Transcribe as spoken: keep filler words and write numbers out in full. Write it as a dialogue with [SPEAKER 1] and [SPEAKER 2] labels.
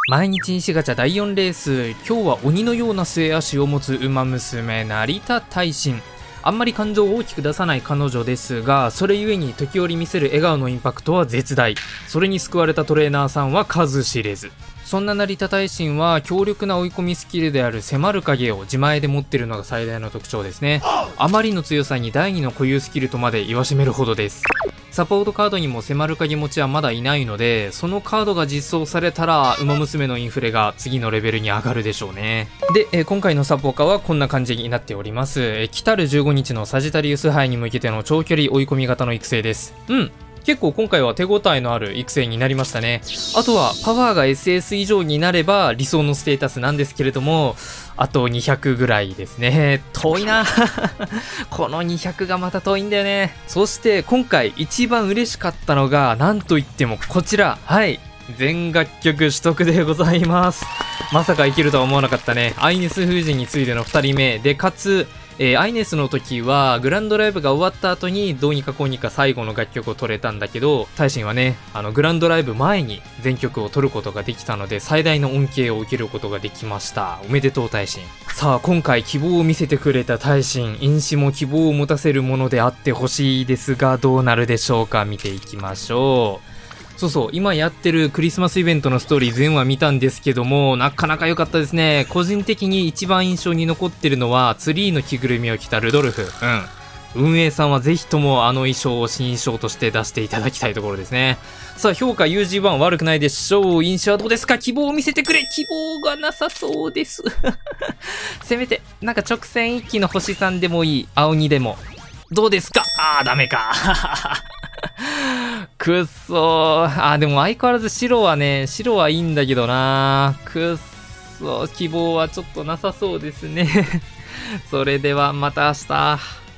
[SPEAKER 1] 毎日西ガチャだいよんレース、今日は鬼のような末足を持つ馬娘成田大臣。あんまり感情を大きく出さない彼女ですが、それゆえに時折見せる笑顔のインパクトは絶大。それに救われたトレーナーさんは数知れず。そんな成田大臣は強力な追い込みスキルである迫る影を自前で持っているのが最大の特徴ですね。あまりの強さにだいにの固有スキルとまで言わしめるほどです。サポートカードにも迫る影持ちはまだいないので、そのカードが実装されたら馬娘のインフレが次のレベルに上がるでしょうね。で、えー、今回のサポカはこんな感じになっております。えー、来たるじゅうごにちのサジタリウス杯に向けての長距離追い込み型の育成です。うん結構今回は手応えのある育成になりましたね。あとはパワーが エスエス 以上になれば理想のステータスなんですけれども、あとにひゃくぐらいですね。遠いなこのにひゃくがまた遠いんだよね。そして今回一番嬉しかったのがなんといってもこちら、はい全楽曲取得でございます。まさかいけるとは思わなかったね。アイネス封じについてのふたりめで、かつえー、アイネスの時はグランドライブが終わった後にどうにかこうにか最後の楽曲を取れたんだけど、大臣はねあのグランドライブ前に全曲を取ることができたので最大の恩恵を受けることができました。おめでとう大臣。さあ今回希望を見せてくれた大臣、因子も希望を持たせるものであってほしいですが、どうなるでしょうか。見ていきましょう。そうそう、今やってるクリスマスイベントのストーリー全話見たんですけども、なかなか良かったですね。個人的に一番印象に残ってるのはツリーの着ぐるみを着たルドルフ。うん運営さんはぜひともあの衣装を新衣装として出していただきたいところですね。さあ評価 ユージーワン 悪くないでしょう。印象はどうですか。希望を見せてくれ。希望がなさそうですせめてなんか直線一気の星さんでもいい。青にでもどうですか。あーダメかくっそー。あーでも相変わらず白はね白はいいんだけどな。くっそー希望はちょっとなさそうですねそれではまた明日。